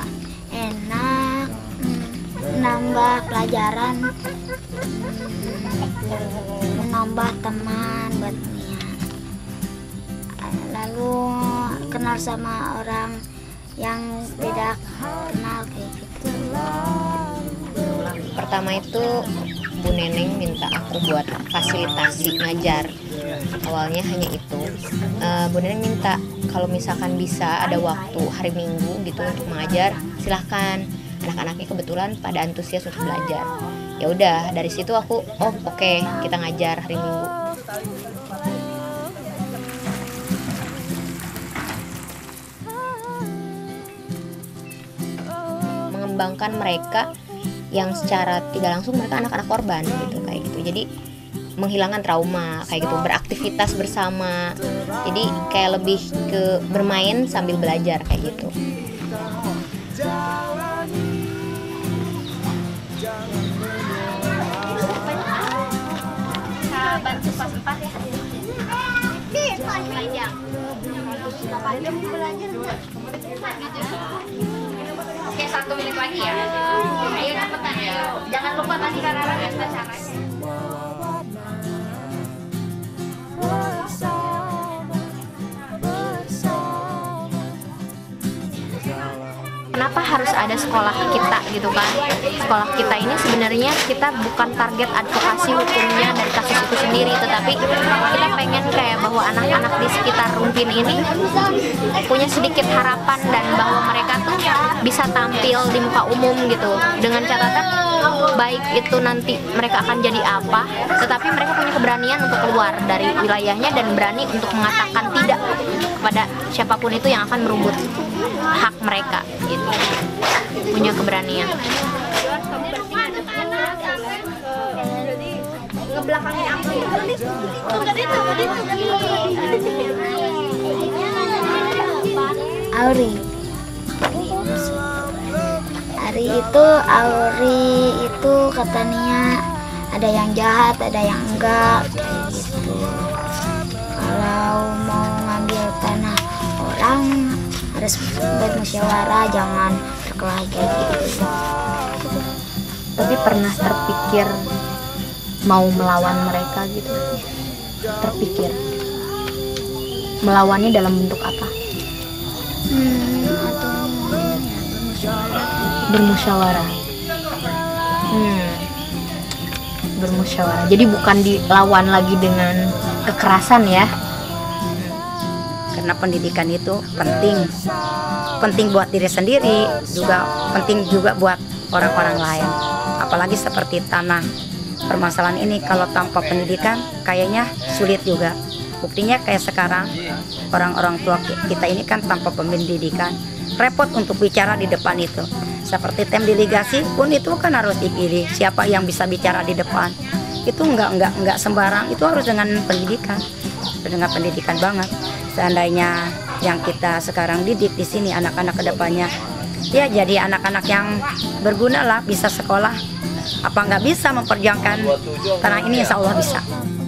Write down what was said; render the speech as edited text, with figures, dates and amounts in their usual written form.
enak, menambah pelajaran, menambah teman buat Mia. Lalu kenal sama orang yang tidak kenal kayak gitu. Pertama itu Bu Neneng minta aku buat fasilitasi ngajar. Awalnya hanya itu. Bu Neneng minta kalau misalkan bisa ada waktu hari Minggu gitu untuk mengajar, silahkan. Anak-anaknya kebetulan pada antusias untuk belajar. Ya udah, dari situ aku oke, kita ngajar hari Minggu. Mengembangkan mereka yang secara tidak langsung mereka anak-anak korban gitu, kayak gitu. Jadi menghilangkan trauma kayak gitu, beraktivitas bersama. Jadi kayak lebih ke bermain sambil belajar kayak gitu. Bantu pas 4 ya. Oke, 1 menit lagi ya. Ayo cepetan ya. Jangan lupa tadi karena caranya. Kenapa harus ada sekolah kita gitu kan? Sekolah kita ini sebenarnya kita bukan target advokasi hukumnya dari kasus itu sendiri, tetapi kita pengen kayak bahwa anak-anak di sekitar Rumpin ini punya sedikit harapan dan bahwa mereka tuh bisa tampil di muka umum gitu, dengan catatan baik itu nanti mereka akan jadi apa, tetapi mereka punya keberanian untuk keluar dari wilayahnya dan berani untuk mengatakan tidak kepada siapapun itu yang akan merebut hak mereka gitu. Punya keberanian. Ngebelakangin aku. Auri itu katanya ada yang jahat, ada yang enggak kayak gitu. Kalau mau ngambil tanah orang harus bermusyawarah, jangan berkelahi kayak gitu. Tapi pernah terpikir mau melawan mereka gitu? Terpikir melawannya dalam bentuk apa? Bermusyawarah. Bermusyawarah. Jadi bukan dilawan lagi dengan kekerasan ya? Karena pendidikan itu penting buat diri sendiri, juga penting juga buat orang-orang lain. Apalagi seperti tanah. Permasalahan ini kalau tanpa pendidikan kayaknya sulit juga. Buktinya kayak sekarang orang-orang tua kita ini kan tanpa pendidikan, repot untuk bicara di depan itu. Seperti tem delegasi pun itu kan harus dipilih siapa yang bisa bicara di depan. Itu enggak sembarang, itu harus dengan pendidikan banget. Seandainya yang kita sekarang didik di sini anak-anak kedepannya ya jadi anak-anak yang berguna lah, bisa sekolah, apa nggak bisa memperjuangkan tanah ini, insya Allah bisa.